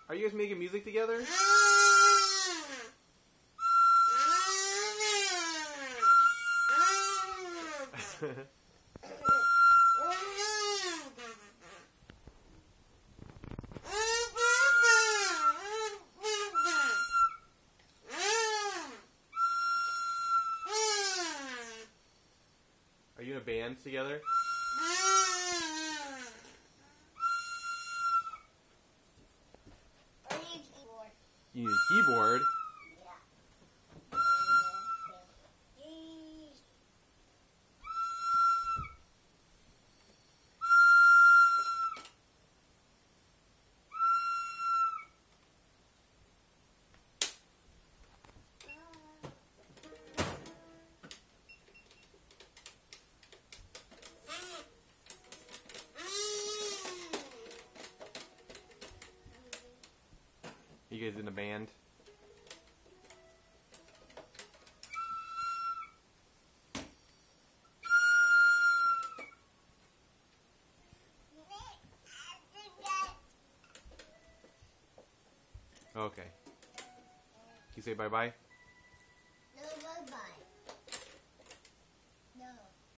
Are you guys making music together? Are you in a band together? You need a keyboard? You guys in a band? Okay. You say bye-bye? No, bye-bye.